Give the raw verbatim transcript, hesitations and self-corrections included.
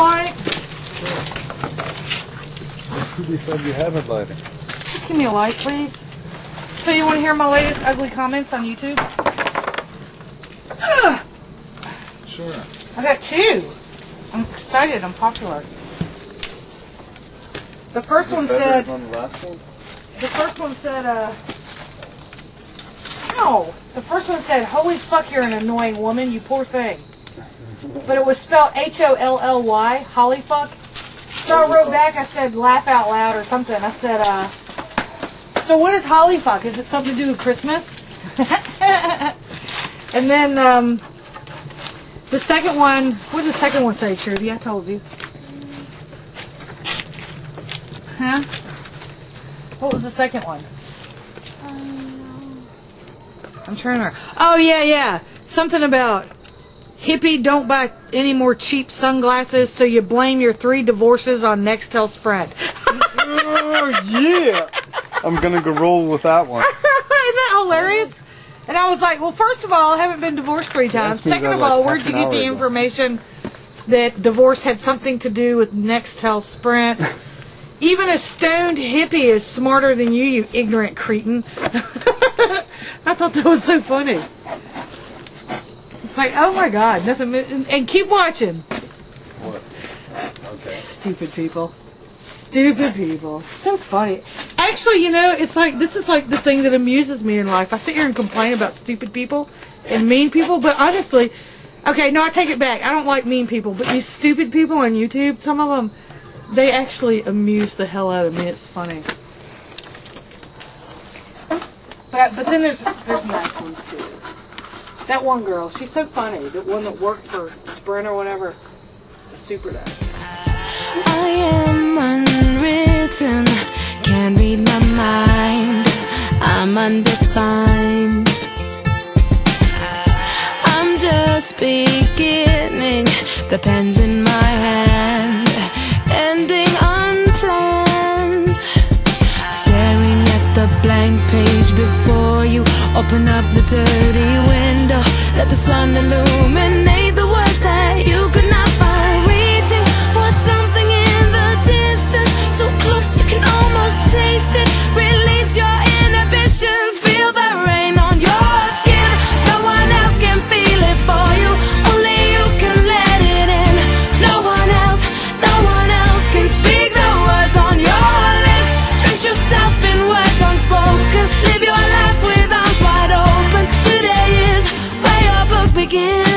light? You said you have a lighter. Just give me a light, please. So you want to hear my latest ugly comments on YouTube? Ugh. Sure. I got two. I'm excited. I'm popular. The first one said. On the last one? The first one said. Uh. Ow. The first one said, "Holy fuck, you're an annoying woman, you poor thing." But it was spelled H O L L Y, Holly fuck. So I wrote back, I said, laugh out loud or something. I said, uh, so what is holly fuck? Is it something to do with Christmas? And then, um, the second one, what did the second one say, Trudy? I told you. Huh? What was the second one? I'm trying to remember. Oh, yeah, yeah. Something about hippie, don't buy any more cheap sunglasses, so you blame your three divorces on Nextel Sprint. Oh, yeah. I'm going to go roll with that one. Isn't that hilarious? And I was like, well, first of all, I haven't been divorced three times. Second of like all, where'd you get the ago. information that divorce had something to do with Nextel Sprint? Even a stoned hippie is smarter than you, you ignorant cretin. I thought that was so funny. It's like, oh my God, nothing. And, and keep watching. What? Okay. Stupid people. Stupid people. So funny. Actually, you know, it's like, this is like the thing that amuses me in life. I sit here and complain about stupid people and mean people, but honestly, okay, no, I take it back. I don't like mean people, but these stupid people on YouTube, some of them, they actually amuse the hell out of me. It's funny. But, but then there's, there's nice ones too. That one girl, she's so funny. The one that worked for Sprint or whatever. Super nice. I am unwritten, can't read my mind. I'm undefined. I'm just beginning, the pen's in my hand, ending unplanned. Staring at the blank page before you, open up the dirty window, let the sun illuminate the words that you could not find. Reaching for something in the distance, so close you can almost taste it. Release your inhibitions, feel the rain on your skin. No one else can feel it for you, only you can let it in. No one else, no one else can speak the words on your lips. Drench yourself in words unspoken, live your life with arms wide open. Today is where your book begins.